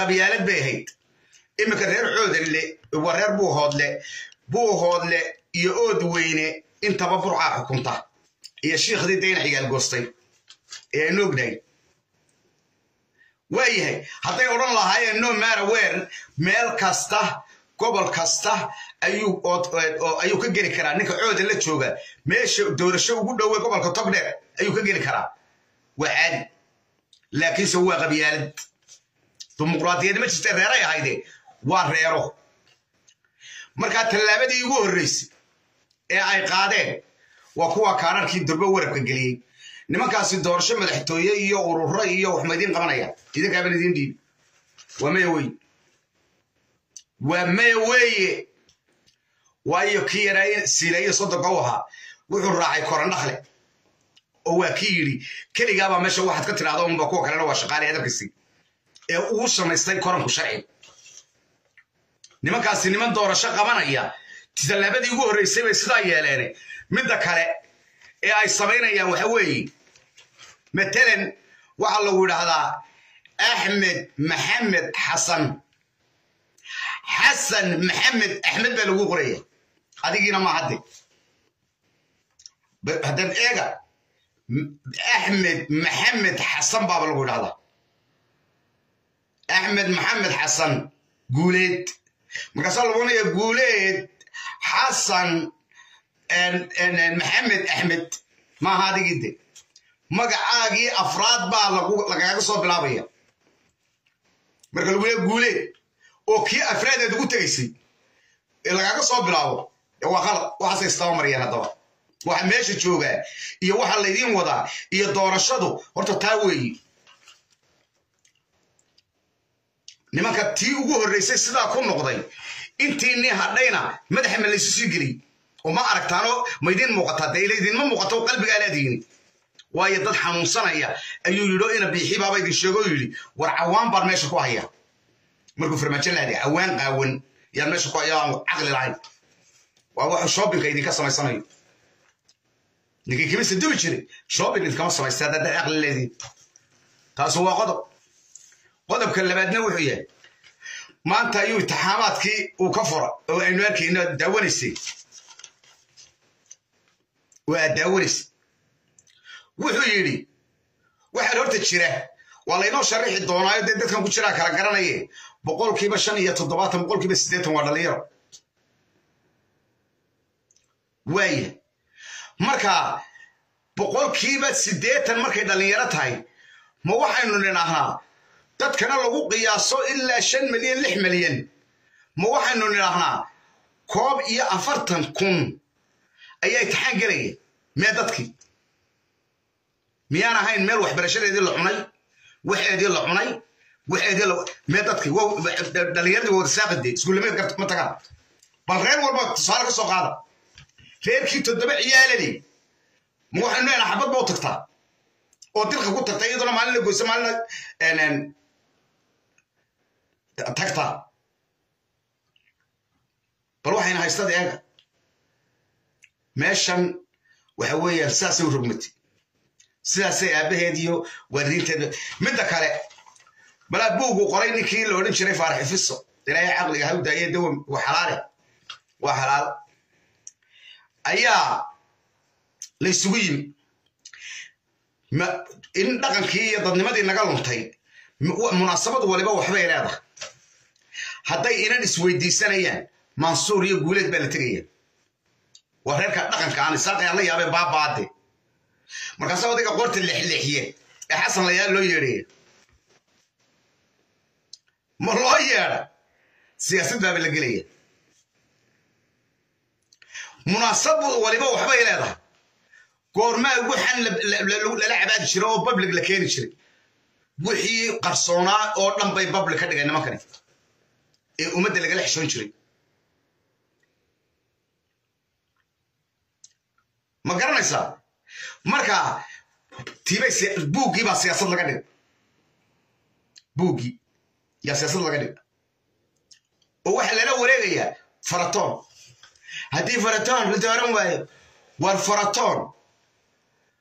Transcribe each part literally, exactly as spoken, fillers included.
qabyaalad bay ahayd imika reer coodanle waa reer buuhoodle buuhoodle iyo ood weyne intaba burcaa xukunta iyo shiikhdii dayna xigaal goostay ee aynu ognahay waayahay hadday odhan lahaayeen no matter where meel kasta gobol kasta ayuu ayuu ka geli karaa ninka coodan la jooga meesha doorasho ugu dhowey gobolka togdheer ayuu ka geli karaa waa caadi laakiinse waa qabyaalad dimuqraadiyad ma jirta reeray ahayde waa reero markaa tallaabadii ugu horreysay ee ay qaadeen waa kuwa kaararkii durbo warabka geliyey nimankaasi doorasho madaxtooye iyo ururo iyo wax maydiin qabanaya idinkaaban idiin dhiibi waa maya weye waa maya weeye waayo kii yaraa siilayo soddonka u ahaa wuxuu raacay korandhakle oo waa kii yidhi keligaabaa meesha waxaad ka tidhahdo unba kuwa kalena waa shaqaalay adarkasi ee uu samaystay koranku sharci nimankaasi niman doorasho qabanaya tallaabadii ugu horreysay bay sidaa yeeleen midda kale ee ay samaynayaan waxa weeye matalan waxaa lagu yidhaahdaa axmed maxamed xasan xasan maxamed axmed baa lagu qoraya adigiina ma hadde haddaan eega axmed maxamed xasan baaba lagu yidhahdaa axmed maxamed xasan guuleed markaasaa lagu oranaya guuleed xasan maxamed axmed maaha adigii de magacaagii afraad baa lagaaga soo bilaabaya marka lagu leeya guuleed oo kii afraadeed ugu tegaysay ee lagaaga soo bilaabo waa qalad waxaasay istaba marayaan haddaba waxa meesha joogaa iyo waxa laydiin wadaa iyo doorashadu horta taa weeyi nimanka tii ugu horreysay sidaa ku noqday intii nin hadhayna madaxa ma laysu sii geliyey oo ma aragtaano maydiin muuqataa dee ilaydinma muuqato qalbigaa laadiini waayo dad xanuunsanaya ayuu yidhi ina biixi baaba idin sheego yidhi war cawaan baan meesha ku haya markuu farmaajo laadi cawaan qaawan yaan meesha ku haya aan caqli lahayn waa waxa shoppingka idinka samaysanayo ninkii kimisa dubi jiray shopping idinkama samaysta haddaad caqli leediin taasu waa qodob qodobka labaadna wuxuu yahay maanta ayuu imtixaamaadkii uu ka fura oo aynu arkayno daawanaysay waa daawanaysay wuxuu yidhi waxaan horta jira waa laynoo sharaxi doonaayo dee dadkan ku jiraa kala garanaye boqolkiiba shan iyo toddobaatan boqolkiiba siddeetan waa dhalinyaro waaya marka boqolkiiba siddeetan markay dhalinyaro tahay ma waxaynu nidhaahnaa dadkana lagu qiyaaso ilaa shan milyan lix milyan ma waxaynu nidhaahnaa koob iyo afartan kun ayaa imtixaan gelaya mee dadkii miyaan ahayn meel waxbarashadeedii la cunay waxeedii la cunay waxeedii mee dadkii dhalinyaradii wada saaqide iskuullameed ma tagaan bal reer walba tusaale ka soo qaada reerkii toddoba ciyaaladii ma waxaynu nidhahnaa xabad ba u tagtaa oo dilka ku tagtay iyaduna maalin la goysa maalina tagtaa bal waxayna haystada eega meeshan waxa weeyaan sidaasay u rogmatay sidaasay aabbaheed iyo waalidiinteed midda kale balaa buugu qoray ninkii la odhan jiray faarax ifiso ilaahay caqliga ha u daayee dawa waa xalaale waa xalaal ayaa la isugu yimi in dhaqankii iyo dadnimadii naga luntay munaasabad waliba waxbay leedahay hadday inan isweydiisanayaan mansuur iyo guuleed baa la tegaya waa reerka dhaqanka aan isaaqayaan la yaabee baabaade markaasaa odayga qoorta leexleexiye ee xasan layaal loo yeedhaya ma loo yeedha siyaasad baaba la gelaya munaasabad waliba waxbay leedahay goormaa waxaan lala cabaadi jiray oo public la keeni jiray wixii qarsoonaa oo dhan bay public ka dhigay nimankani ee ummadda lagala xishoon jiray ma garanaysaa marka tiibay buuggii baa siyaasad laga dhigay buuggii yaa siyaasad laga dhigay oo waxaa lala wareegayaa faratoon haddii faratoon la dooran waayo war faratoon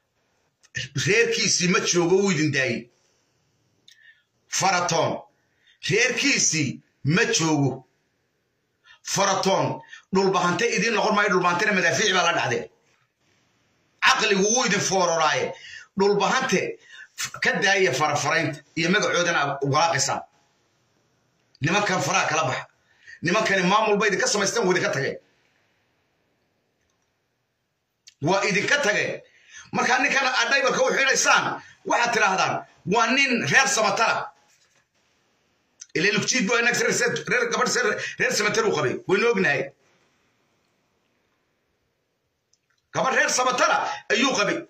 reerkiisii ma joogo wuu idin daayey faratoon reerkiisii ma joogo فرطون دول بهانتي إدين نقول ما يدول بهانتنا مدافع بلا نعدي عقلي وويد فور راي دول بهانتي كده هي فرفرين يمجع عودنا وراقصا لما كان فراك لبح لما كان إمام البيت كسر ما يستوي وده كتجي وإذا كتجي ما كان كان أداي بكو حين إنسان واحد ترى هذا وانين غير سمترا اللي لبتشيد بو انك سر رير قبل سر رير سمتر وقبي وينو بناي قبل رير سمتر ايو قبي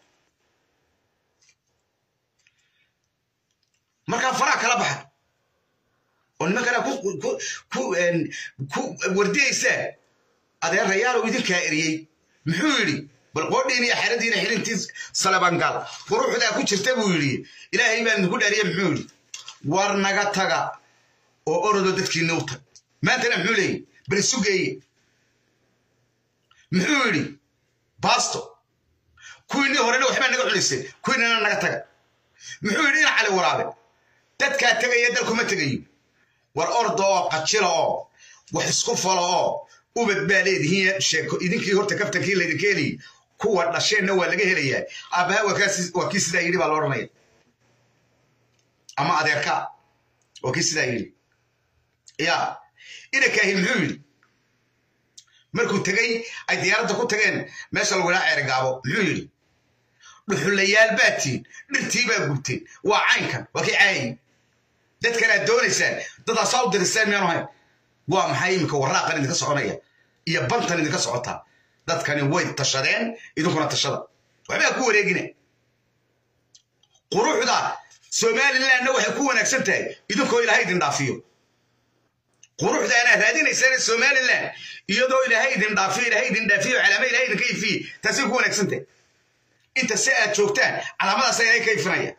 ما كان فراك لا بحر ونما كان كو كو كو ان كو ورديسه ادي ريال ودين كايريي محو يري بل قوديني خيردينا خيرنتي صلبان قال قروخدا ku jirta buu yiri ilaahay baan ku dhaariye maxuu yiri war naga taga oo orodo dadkii noota maantana muxuu leeyahay bal sugay muxuu yiri baasto kuwii hore waxba naga xulisay kuwii naga taga muxuu yiri in cali waraabe dadka tagay dalku ma tagay war ordo qajilo oo wax isku falo oo u badbaaleedihiin sheeko idinkii horta kaftankii leedin keeli kuwa dhasheenna waa laga helayaa abaha waa kii sidaa yiri baa loo oranaya ama adeerka waa kii sidaa yiri يا إذا كاهن حول مركو تجي أي ديارة تكون تجين ماشى الولاء عرقابو حول الحليال باتين نرتيبة قبتين وعين كان وكي عين ده كان الدوري سان ده صوت الرسالة ميانو هاي وام حيمك وراقة اللي كسرانية يا بنت اللي كسرتها ده كان ويد تشرين إذا كنا تشرد وعمل كور يجينا قروح ده سؤال الله إنه يكون أكسنته إذا كنا إلى هيد ندافيو قروح ده أنا هذين يصير السومال الله يدو إلى هيد ندافيو إلى هيد ندافيو على ما إلى هيد كيف فيه تسيكون أكسنته أنت ساعة شوكتان على ماذا سيري كيف نيا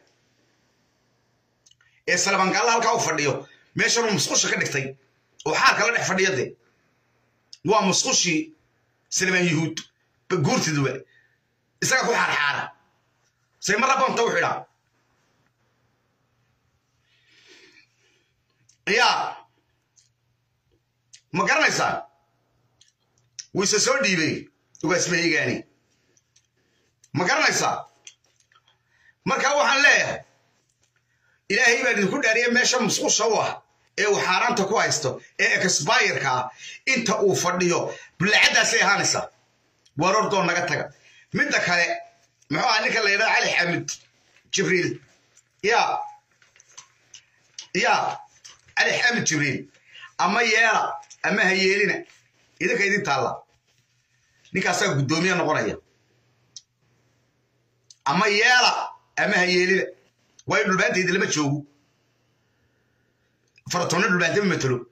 السلام قال الله الكاو فرديو ماشي أنا مسخوش كده كتير وحاك الله نحفر يدي ومسخوشي سلمان يهود بقولت دوالي إساق كل حار حارة سي مرة بان توحيدا يا ما قرنا يسان ويسسو ديبي واسمه يغاني ما قرنا يسان مركا وحان ليه إلهي بان كل داريه ماشا مسخوش هو ee uu xaraanta ku haysto ee expire-ka inta uu fadhiyo bilcadaas ay hanaysa warordo naga taga midda kale muxuu ahaa ninka la yiraahdo Ali Xamid Jibriil ya ya Ali Xamid Jibriil ama yeela ama hayeelina idinka idin taala ninkaas ayaa gudoomiye noqonaya ama yeela ama hayeelina way dhulbaanteed lama joogo فرطون البلد مثله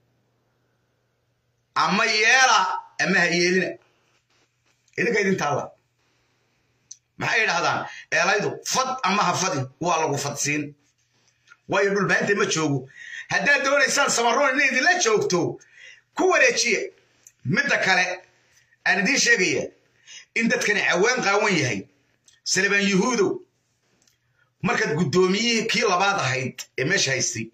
أما يلا أما هيلنا إذا كيدين تلا ما حيل هذا إلا يدو فض أما هفضي والله فضسين ويقول البلد مثله هذا دور إنسان سمرون نيدي لا تشوفتو كورة شيء متى كله أنا دي شيء إنت كان عوان قوي هاي سلبان يهودو مركز قدومية كي لبعض هيد إمش هيستي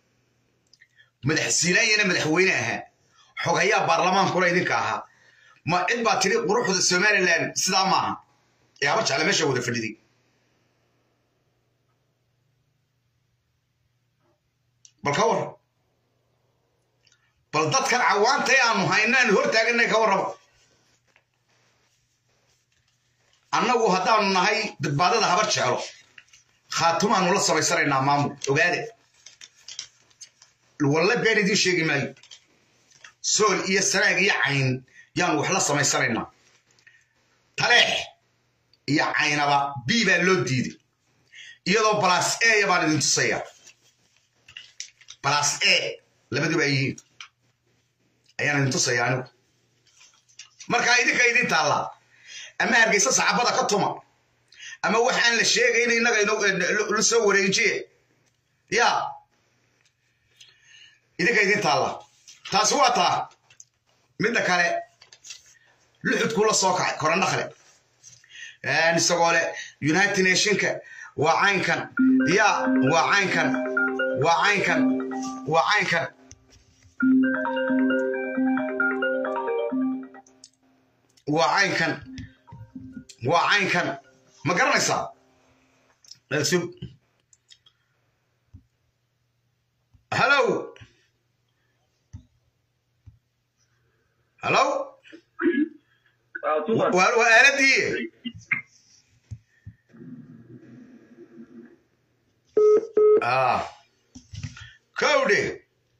مدحسينين مدحوينها حقيا برلمان كل يدين كاها ما إدبا طريق روح السومالي لان سدا معها يا برج على مشى وده في الدي بالكور بلدت كان عوان تيا مهينان هور تاجنا كور أنا وهذا النهاي بعد هذا برج على خاتم أنا ولا صبي سرنا مامو وقاعد والله بيني دي شيء ماي سول إيه سراج يعين يعني وحلا ما يسرنا تريح يعين أبا بيبا لودي يلو بلاس إيه يبان دين تصير بلاس إيه لما تبى يجي أيانا دين تصير يعني مركا يدي كيدي تلا أما هرجيس صعبة كتوما أما وحنا الشيء إني نقول لسوي رينجي يا إذا كيدين تلا تاسواتا من ذكره لحد كل صاقع كورن دخله يعني سقوله يونايتد نيشنك وعين كان يا وعين كان وعين كان وعينك وعينك وعينك ما قرنيسا نسيب هلو هلو وآلتي آه كودي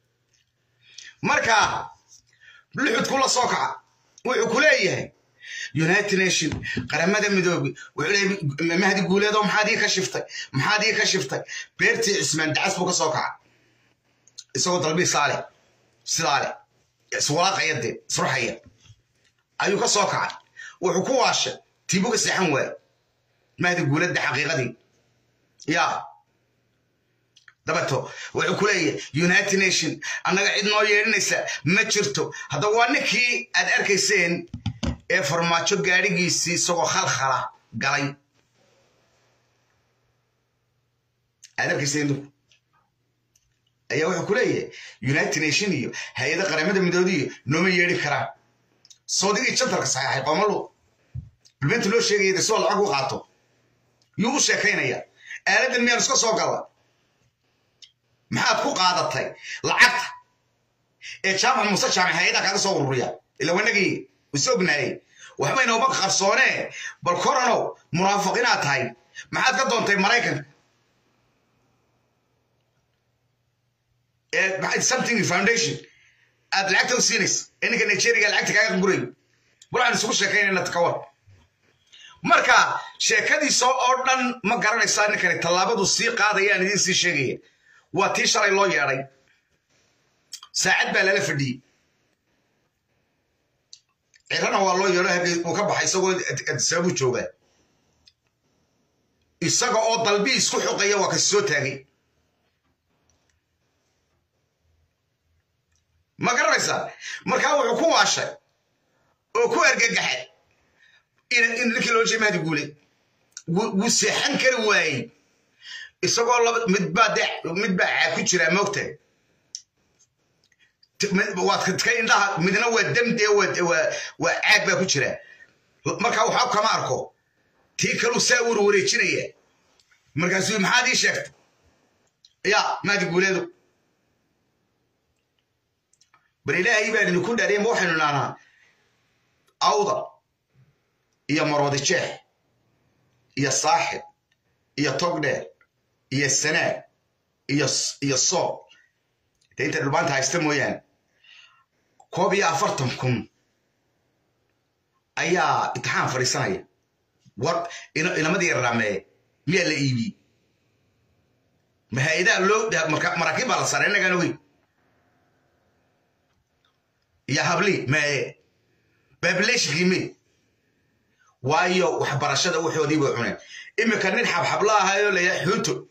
مركا بلحد كل صوكع وعكوليه يونايتد نيشن قرمada midoobi wuxuu mahdi guuleedo maxaadii ka shiftay maxaadii ka shiftay beerti ismaan dacas buu ka soo kaca isagoo dalbi saale sidaale iswala qayade surxaya ayuu ka soo kaca wuxuu ku waashay tiibuga saxan way mahdi guuleed xaqiiqadii ya dabato wuxuu ku leeyahay United Nation annaga cid noo yeelinaysa ma jirto hada waa ninkii aad arkayseen ee farmaajo gaarigiisii isagoo khalkhala galay aad arkayseen ayaa wuxuu ku leeyahay United Nation iyo hay'adda qaramada midoobay nooma yeelin karaan Saudi jantarka saxay qomalo bilbintu loo sheegay soo lacag u qaato yuu sheekaynaya aaladan meel iska soo gala maxaad ku qaadatay lacagta ee jaamac muuse jaamac hay'adda kaga soo ururiya ila wanagii وسوقناي وحبينا وبق خرصونه بالكورونو منافقينات هاي ما حد قدون تي مرايكن بعد something foundation اد لعبته سينيس انك نيجيريا لعبت كاغا غوري ولا نسو شيكين ان تكور marka sheekadii soo ordhan ma garanaysaa in kale talaabadu sii qaadayaan idin sii sheegay waa tii shalay loo yeeray saacad baa la fadhiyay إيران والله يراه وكبح يسوي السبب جوبه يسقى أو طلبي يسقى حقيقة وكسوت هذي ما قرر يسال ما كانوا حكوا عشان وكوا أرجع حد إن إن لك لو جي ما تقولي وسحن كرواي يسقى الله متبادع متباع كتير موته واتكاين لها من نوع الدم دي وعاقبة كتيرة مركا وحاو كما أركو تيكلو ساور وريتشينية مركا سوي محادي شفت يا ما تقول له بريلا يبقى إنه كل دارين موحن لنا أوضة يا مرود الشيخ يا صاحب يا تقدر يا السنة يا يا الصوت أنت البنت هايستمو يعني كوبي أفرتمكم أيا اتحان فريسانية ور إنه إنه ما دير رامي مية لإيبي ما هي إذا لو ده مراكب على صارنا كانوا يا هبلي ما ببلش قيمي وايو وحبرشة وحودي وحنا إما كان نحب حبلها هايو اللي يحوتو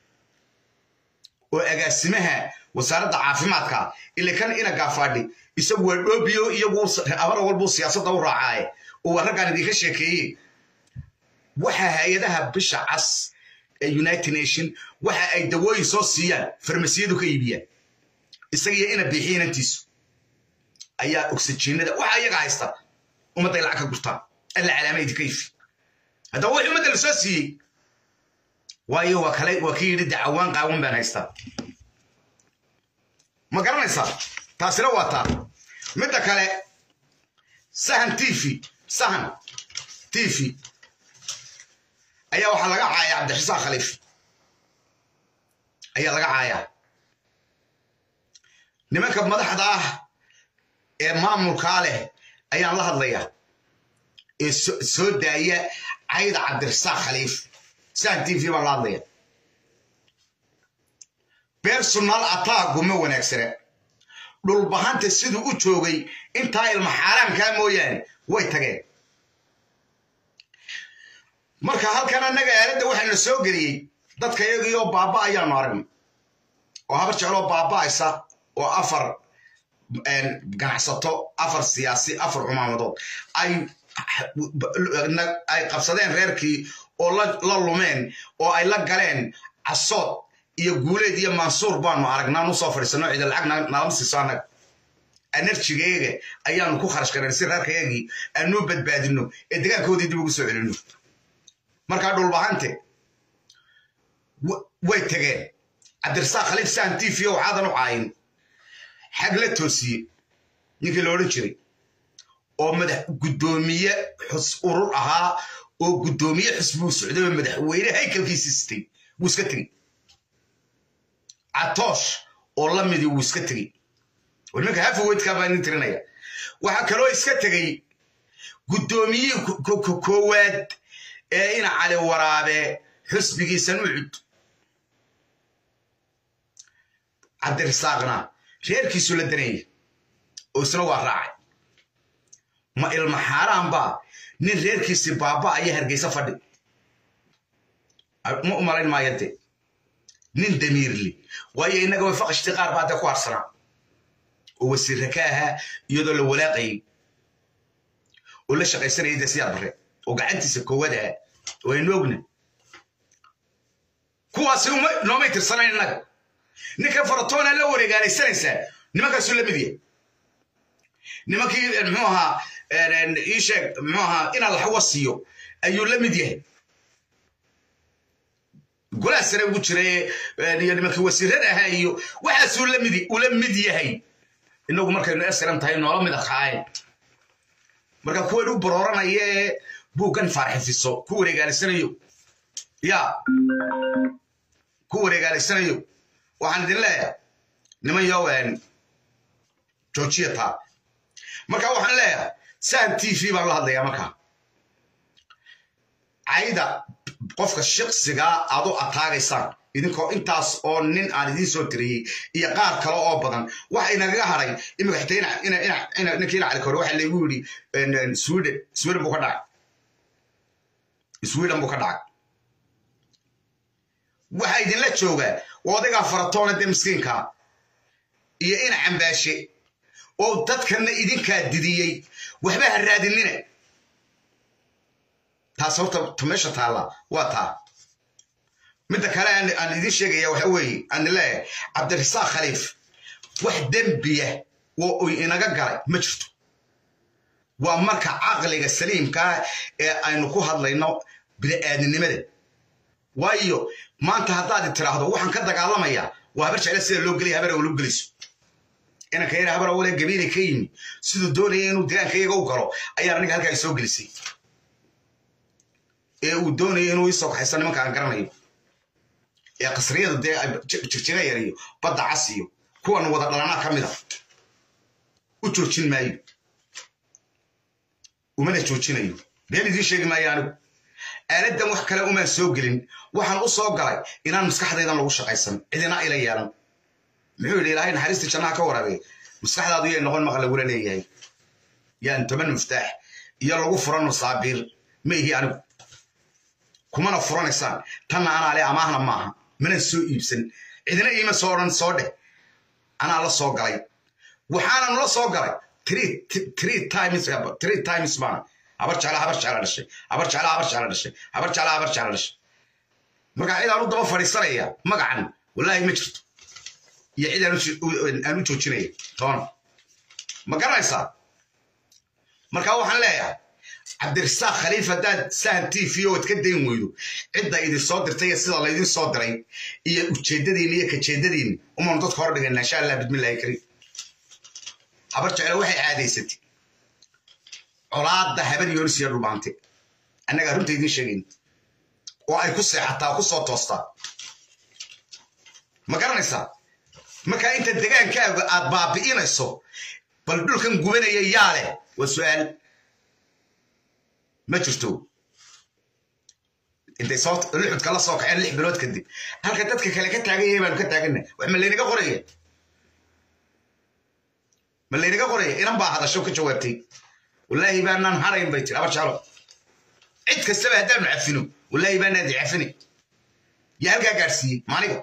وأجسمها وصارت عافيماتك اللي كان إنا قافادي يسوي الأوبيو يبوس أمر أول بوس سياسة دورة عاي ورجع نديك الشيء وحى هيدها بشعص اليونايتد نيشن وحى أي دواي سوسيال فرمسيدو كيبيا السجية إنا بيحين انتيسو أيا أكسجين ده وحى يجا عيستا وما طلع كقطع إلا علامة دي كيف هذا هو يوم ده الأساسي وايو وكلاي وكيل الدعوان قاوم بين عيستا ما قرنيسا تاسرا واتا متى كله سهن تيفي سهن تيفي أيها وحلا عايا عبد الرزاق خليفة أيها لقى عايا نمك بمدح ده إمام الكاله أيها الله الله السود ده عيد عبد الرزاق خليفة سهن تيفي والله الله بيرسونال أتاك ومو ونكسره دول بهانت سيدو u joogay inta ilma xaraan ka mooyaan way tageen marka halkan anaga aalada waxaan soo galiyay dadka iyaga oo baaba ayaan aragn oo habar jeclo baaba aysa oo afar een ganacsato afar siyaasi afar umaamadood ay ay qabsadeen reerkii oo la lumeen oo ay la galeen asood iyo guuleed iyo mansuur baanu aragnaa nu soo fadhiisano cid lacag nalama siiso annaga enerjigeega ayaanu ku kharash garan si reerkayagii aanu badbaadino ee degaankoodii dib ugu soo celino markaa dhulbahante way tageen cabdirasaaq khaliif saan t v oo caadan u caayin xag la toosiye ninkii la odhan jiray oo madax guddoomiye xus urur ahaa oo guddoomiye xisbuu socday oo madaxweyne haykalkiisii sitay wuu iska tegey catoosh oo la midii wuu iska tegey nimanka hafaweydkaa baa nin tirinaya waxaa kaloo iska tegey guddoomiyihii koowaad ee ina cali waraabe xusbigiisan ucud cabdirasaaqna reerkiisu la danayay oo isna waa raacay ma ilma xaaraan baa nin reerkiisii baaba aya hargeysa fadhi ma u malayn maayade nin damiirli waayo innaga way faqashtii qaar baa dee ku harsanaa oo wasiirra ka ahaa iyadoo la walaaqayay oo la shaqaysanayay dee siyaar barre oo gacantiisa koowaad ahaa oo aynu ogna kuwaasi noomay tirsanayn innaga ninka faratoona la wareegaalaysanaysaa nimankaasuu la mid yahay nimankii muxuu ahaa ii sheeg muxuu ahaa inaa laxwa siiyo ayuu la mid yahay golaha sare ugu jiray iyo nimankii wasiirada ahaa iyo waxaasuu ula mid yahay inagu markaynu esram tahay noola mid akaayn marka kuwan u barooranaya ee buuggan faarxifiso ku wareegaalaysanayo ya ku wareegaalaysanayo waxaan idin leeyahay niman yowen joojiya taa marka waxaan leeyahay saan t v baan la hadlayaa markaa cayda qofka shaksigaa aad u ataagaysaan idinkoo intaas oo nin aan idiin soo tiriyey iyo qaar kale oo badan waxa inagaga haray imika xitaa ninkii ina cali kore waxa laygu yidhi sweden sweden buu ka dhacay sweden buu ka dhacay waxa idinla joogaa odaygaa faratoona dee miskiinkaa iyo ina cambaashe oo dadkanna idinkaa didiyey waxba ha raadinina taas horta meesha taalla waa taa midda kale aan idiin sheegaya waxa weeye aan leeyahay cabdirasaaq khaliif wax dembiya oo uu inaga galay ma jirto waa marka caqliga saliimkaa ee aynu ku hadlayno bini'aadinimada waayo maanta haddaad tiraahdo waxaan ka dagaalamayaa waa habar jecla sida loo gelaya habar loo gelayso inanka yar habar wala gabiilay ka yimi siduu doonaya inuu deegaanka iyaga u galo ayaa aniga halkaa soo gelisay ee uu doonaya inuu isoo kaxaysan nimanka aan garanayo ee qasriyada dee jirjiga yar iyo badda cas iyo kuwan wada dhalanaa ka mid a u joojin maayo umana joojinayo been idiin sheegi maayo anigu aaladan wax kale umaan soo gelin waxaan u soo galay inaan maskaxdaydan lagu shaqaysan cidina ila yeelan muxuu yidhi ilaahay naxariista jannaha ka warabay maskaxdaadu yay noqon maqa lagula leeyahay yaan toban miftaax iyo lagu furano saabiir ma ihi anigu kumana furanaysaan tanna anaa le amaahna maaha mana soo iibsan cidina iima soo odhan soo dheh anaa la soo galay waxaanan la soo galay three times three times baana habar jecla habar jecla dhashay habar jecla habar jecla dhashay habar jecla habar jecla dhashay marka cidaan u daba fadhiisanaya magacan wallaahi ma jirto iyo cid aan u joojinaya toona ma garanaysaa marka waxaan leeyahay cabdirasaaq khaliif haddaad sahan t v ood ka dayn weydo cidda idin soo dirtay iyo sida laydin soo diray iyo ujeeddadiinni iyo kajeeddadiinni umanu dadka hor dhigana insha allah bismillahi kariim habar jecla waxay caadaysatay colaadda habar yoonis iyo dhulbaante annagaa runta idiin sheegayn oo ay ku seexataa ku soo toostaa ma garanaysaa markaa inta degaankaaga aad baabi'inayso bal dhulkan gubanaya yaa leh waa su'aal ma jirto intay soo lixudka la soo kaceen lix bilood kadib halka dadka kale ka taagan yahay baanu ka taaganna wax ma laynaga qoraya ma laynaga qoraya inan baa hadasho ka jawaabtay wallaahi baanaan harayn bay tiri habar jeclo cid kastaba haddaanu cafino wallaahi baanaan cafini yaa halkaa gaadhsiiyey maaniga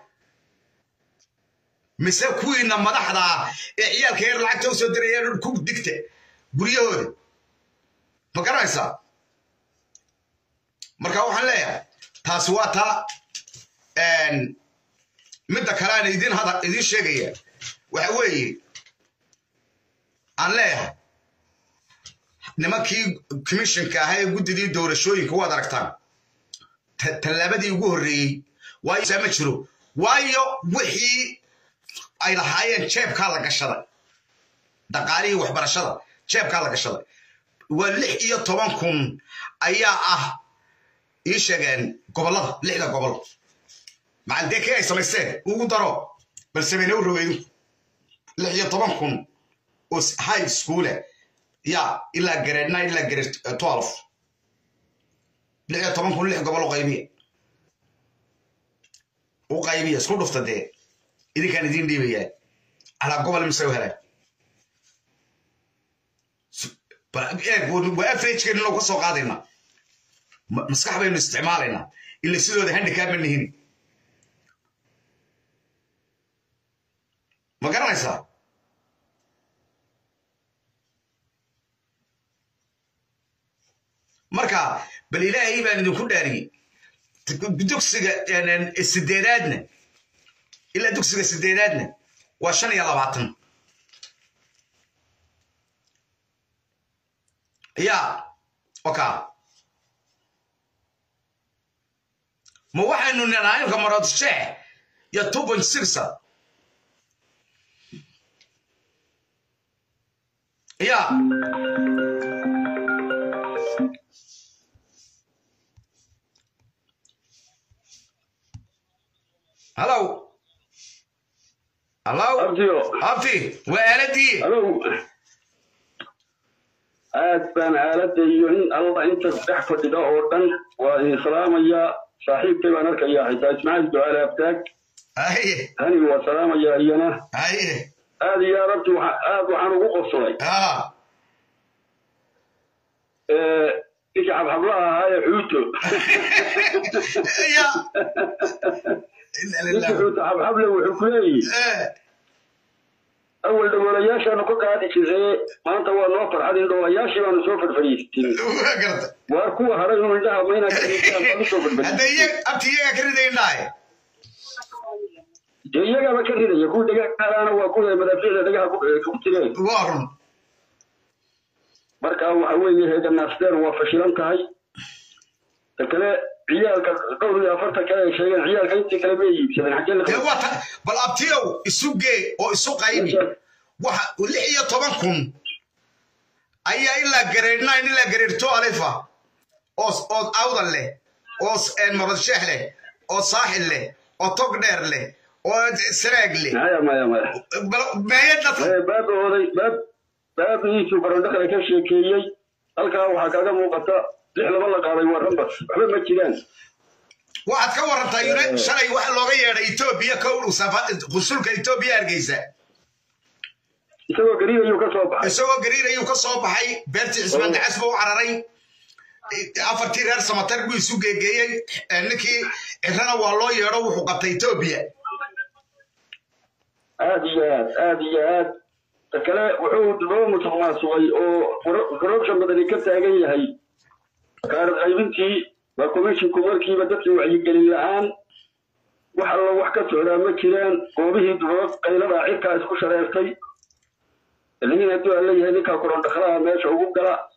mise kuwiina madaxda ah ee ciyaalka yar lacagta u soo dirayeen ku digta guryahooda ma garanaysaa marka waxaan leeyahay taasi waa taa midda kale aan idin hada idin sheegaya waxa weeye aan leeyahay nimankii commissionka ahaa ee guddidii doorashooyinka waad aragtaan tallaabadii ugu horreeyey waayo sama jiro waayo wixii ay lahaayeen jeebkaa la gashaday dhaqaalihii waxbarashada jeebkaa la gashaday waa lix iyo toban kun ayaa ah ii sheegeen gobollada lixda gobol macaldee kee ay samaysteen ugu daro bal sameyne u rogeedu lix iyo toban kun oo high school ya ilaa grade nine ilaa grade twelve lix iyo toban kun lix gobol u qaybiya u qaybiya isku dhufta dee idinkaan idin dhiibayaa alaa gobol mise helay waa average-keena loo ka soo qaadayna maskax baynu isticmaalaynaa ila sidooda handicap ma nihini ma garanaysaa marka bal ilaahay baan idinku dhaariyey dugsiga sideedaadna ilaa dugsiga sideedaadna waa shan iyo labaatan ya oka ma waxaynu ninahay imka marod sheekh ya two point six ya hello hello abti waaladii hello aad baan aaladaiyo in alla inta dhex fadhida oo dhan waa idin salaamayaa saaxiibkay baan arkayaa xitaa ismaaciil ducaale abtaag aye hani waa salaamayaa iyana aye aad iyo arabti aad waxaan ugu qoslay ninka xabxablaha ahaa ee xuuto ninka xuuto xabxable wuxuu ku leeyihi أول دولياش أنا كوكا هذه شيء ما أنت هو نوفر هذه دولياش أنا سوفر فريستين وأركوها هذا من ده ما هنا كذي سوفر فريستين هذا يك أبتيه كذي ناي جيجا ما كذي يقول دقيقة أنا وأقول مدافع دقيقة كمتير وارن مركا وحوي هذا الناس ده وفشلان كهاي تكلا عيال قولوا يا فرت كذا شيء عيال كذي كلامي بسبب حاجة لك هو بل أبتيو السوق جي أو السوق عيني وح واللي هي طبعا كم أي إلا جرينا إلا جريرتو عليفا أوس أو أوضل له أوس إن مرض شهله أو صاحل له أو تقدر له أو سرق له ما ما ما ما يدنا باب هذا باب باب يشوف برندك لك شيء كي ألقى وحكذا موقتا لحظة والله قاضي ورم بس أحنا ما كيران واحد كور الطيارة شري واحد لغير إثيوبيا كور وسافات خسولك إثيوبيا أرجيزة يسوى قريرة يوكا صوبح يسوى قريرة يوكا صوبح هاي بيرتي عثمان دعسبه وعررين أفرتير هرسة مطرق ويسوق جاي إنكي إحنا والله يروح وقت إثيوبيا آديات آديات تكلا وحود لو متواصل أو كروبشن بدني كتا جاي هاي كانت غيبتي وكوميشن كومركي بدت وعي قليل الآن وحلا وحكت على مكيران وبه دروس قيل عيكا اسكو شريفتي اللي هنا دو علي هذيك كورن دخلها ماشي وقوم قلا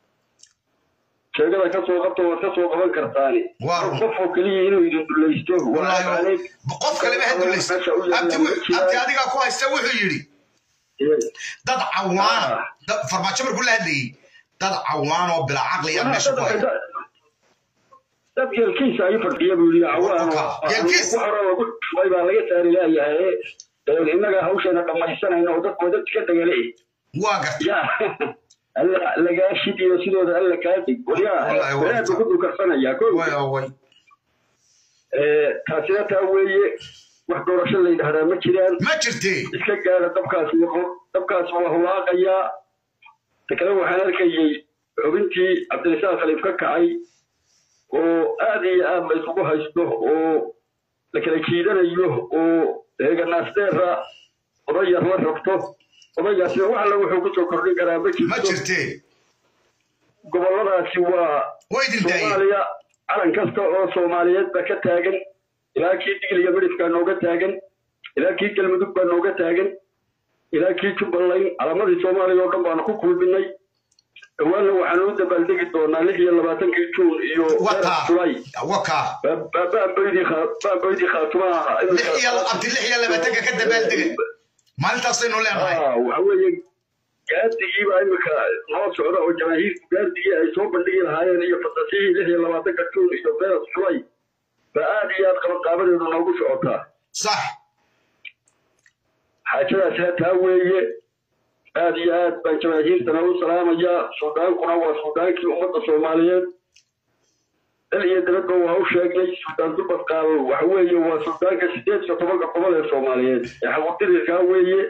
شيغا كسو قبطو وكسو قبن كرتاني قفو كلي انو يدن دليستو والله بقف كلمه هاد دليست انت انت اديغا كو هيستا وحو يري دد عوان فرماجه مر كل هدي دد عوان او بلا عقل يا ماشي كويس دب يلكيس اي فرقيه بيقول عوان يلكيس وحرا وقلت شوي با laga saari laayahay ee inaga hawshana dhamaysanayno oo dadku dad ka dagalay waaga ya alla laga shidiyo sidooda alla ka dig wariyaa wariyaa ku dukarsanaya ko way way ee taasiyada weeye wax doorasho la yiraahdo ma jiraan ma jirtay iska gaar dabkaas dabkaas waa hulaaqaya takala waxaan arkayay xubintii Cabdirasaaq Khaliif ka kacay oo aad iyo aad la isugu haysto oo la kala jiidanayo oo heega naasteera odayar la rabto odaygaasi wax la wuxuu ku soo kordhin karaa ma jirtay goboladaasi waa way dintaay Soomaaliya calan kasta oo Soomaaliyeed ba ka taagan ilaa kii digil iyo midhifkaa nooga taagan ilaa kii galmudug baa nooga taagan ilaa kii jubbaland calamadii soomaaliya oo dhan baanu ku kulminay dhawaanna waxaanu u dabaaldegi doonaa lix iyo labaatankii juun iyo julay baabaydii khaatumaha lix iyo labaatanka ka dabaaldega maalintaasaynu leenahay waxa weeye gaardigii baa imika noo socda oo jamaahiirku gaardigii ay soo bandhigi lahaayeen iyo fatasihii lix iyo labaatanka juun iyo beeras julay ba aad iyo aad qabanqaabadeedu noogu socotaa sax xaajadaasina taa weeye aad iyo aad baan jamaahiirtana u salaamayaa suudaankuna waa suudaankii ummadda soomaaliyeed dal iyo dabadba waa u sheegnay suudaan dubadqaal waxa weeye waa suudaanka sideed iyo tobanka gobol ee soomaaliyeed ee xaquudirirkaa weeye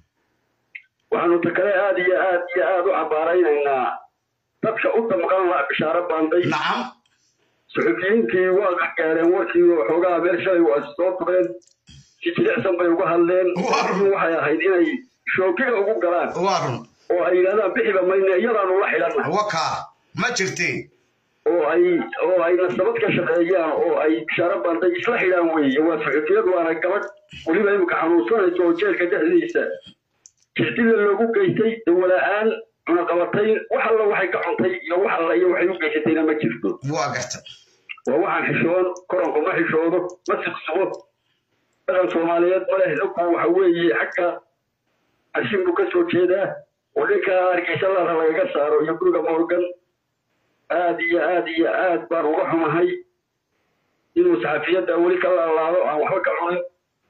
waxaanu ta kale aad iyo aad iyo aad u cabaaraynaynaa dadka u damqan la bishaaro baanday nacam suxufiyiintii waa gaareen warkii oo xoogaha meel shalay waa soo tureen si jilicsan bay uga hadleen waxay ahayd inay shookiga ugu galaan oo ay yidhahdaan bixiba mayne iyadaanu la xidhanna waka ma jirtee oo ay oo ay nasabad ka shaqeeyaan oo ay bishaaro baanday isla xidhaan weeye waa suxufiyad waana gabadh weliba imika xanuunsanaysa oo jeelka dhexdiisa jicdida loogu geystay dawala-aan cunaqabatayn wax alla waxay ka cuntay iyo wax alla iyo waxay u geysatayna ma jirto waa garta waa waxaan xishoon koranku ma xishoodo ma siqsugo dhaqan soomaaliyeed ma leh dadku waxa weeye xagga cashin buu ka soo jeedaa oo ninkaa hargeysa laara lagaga saaro iyo guriga morgan aad iyo aad iyo aad baan uga xumahay inuu saxafiyadda weli ka laalaado aan waxba ka cunin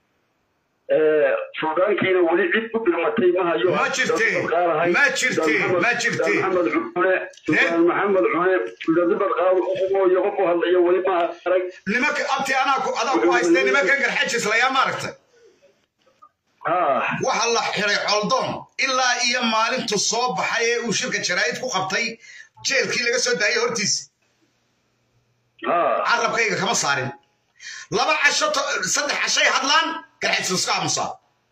suudaankiina weli cid ku birmatay ma hayo ma jirtee ma jirtee ma jirtee maxamed cune sultaan maxamed cune suudadibad qaado uqumooyo qof u hadlayo weli ma arag nimanka abti anaa ku adaa ku haystee nimankan garxajis layaa maaragtay waxa la xiray coldoon ilaa iyo maalintu soo baxay ee uu shirka jaraa'id ku qabtay jeelkii laga soo daayay hortiisa carabkayga kama saarin laba casho saddex cashay hadlaan garxajis iska aamusaa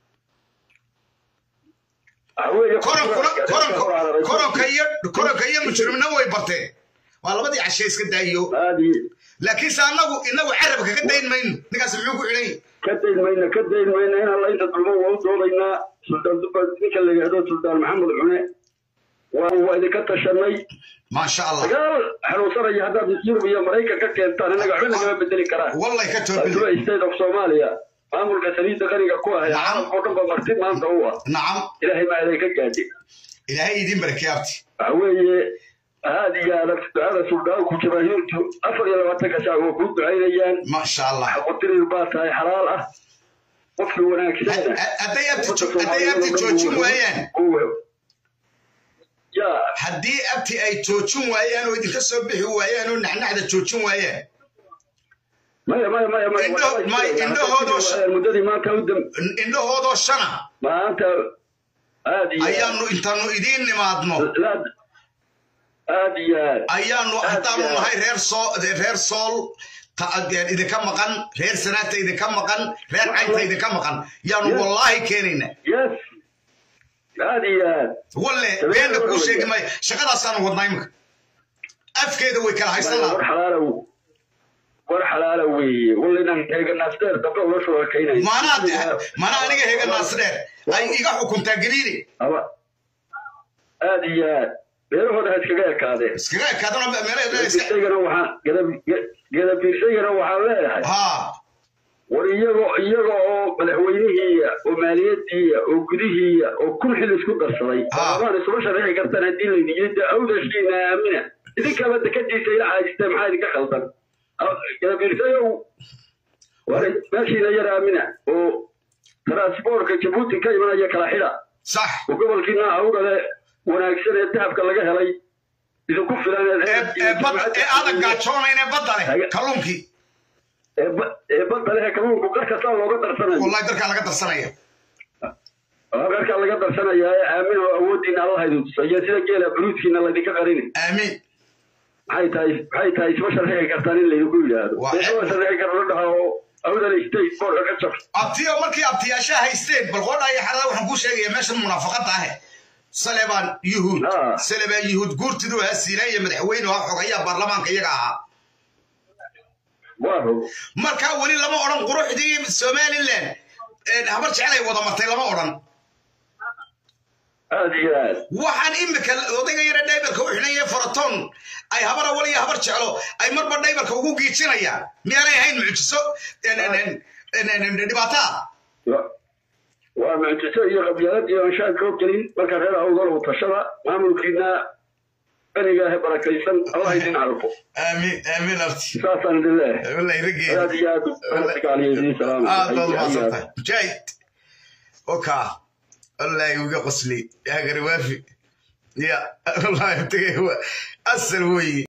koronka iyo mujrimna way barteen waa labadii cashe iska daayo laakiinse anagu inagu carabka ka dayn mayno ninkaas muxuu ku xidhan ka dayn mayno ka dayn mayno in alla inta dulmo waa u doodaynaa sultaan dubad ninka la yidhahdo sultaan maxamed cune waa idinka tashanay maasha allah dagaal xanuunsanaya haddaad yurub iyo maraykan ka keentaan innaga waxba nagama bedeli karaan wallahi ka toobili state of soomaaliya maamulka saliidda qaniga ku ahaya caalamkao dhan ba marti maanta u ah nacam ilaahay maa idinka gaadhi ilaahay idin barakeabti waxa weeye aad iyo adag ducada suldaanku jamaahiirtu afar iyo labaatanka saac waa kuu ducaynayaan maasha allah xaqudirir baa tahay xalaal ah qofki wanaagsan hadday abti joojin waayaan haddii abti ay joojin waayaan oo idinka soo bixi waayaan oo naxnaxda joojin waayaan maya maya maya indhahoodoo shana maanta aad iyo ayaanu intaanu idiin nimaadno aad iyo aad ayaanu haddaanu nahay reer soo reer sool idinka maqan reer sanaata idinka maqan reer caynta idinka maqan yaanu wallaahi keenayna yes aad iyo aad walle beena kuu sheegi maayo shaqadaasaanu wadnaa imika afkeeda way kala haysan lahaa war xalaala war xalaala weeye walle inaan heeganaasdheer dambe ula shurakaynay maanaa mana aniga heeganaasdheer ay iga xukuntaa geliine aad iyo aad beerahooda ha iskaga ekaadeen iskaga ekaadana meelaheedaisagana waxaan gadabiirsaygana waxaan leeyahay war iyagoo iyaga oo madaxweynihiiya oo maaliyadiiya oo gudihiiya oo kun xil isku darsaday baarlamaan isuma sharixi kartaan haddii laydiyida awdashiina aamina idinkaba dekadiisa ila caajisteen maxaa idinka khaldan gadabiirsayow meeshiina yar aamina oo transboortka jabuuti ka imanaya kala xidha sax oo gobolkiina awdale wanaagsan ee dahabka laga helay idinku filan ee aadan gaajoonayne badda leh kalluunkii ee badda leh kalluunku qarkasaa looga darsanayo wallahi darkaa laga darsanaya qarkaa laga darsanaya ee aamin oo awooddiina allah idin tusayo sida geela buluudkiina laydinka qarini aamin maxay tahay maxay tahay isma sharxi kartaan in laydinku yidhaahdo isma sharxi karo la dhaha oo awdal state board ka jab abtiyo markii abtiyaasha haysteen bal qoodha iyo xalada waxaan kuu sheegaya meeshan munaafaqada ah سليمان يهود آه. سليمان يهود قرت ذو هالسينية مدحوين وحقيا برلمان كيجا واهو marka wali lama oran quruxdii Somaliland ee habar jeclay wada martay lama oran aadiyaad waxaan imika odayga yara dhaybarka u xinayay faraton ay habar wali habar jeclo ay marba dhaybarka ugu giijinayaan miyaanay hayn mucjiso en dhibaato waa mucjiso iyo qabyaalad iyo anshaad koo gelin marka reer awdal u tashada maamulkiina أنا بركيسن الله يدين عرفه. آمين آمين أرتي. ساسا لله. والله يرقي. هذا جاد. الله سلام. آه والله صدق. جيد. أوكا. الله يوقع قصلي يا غريوافي. يا الله يبتغي هو السلوي.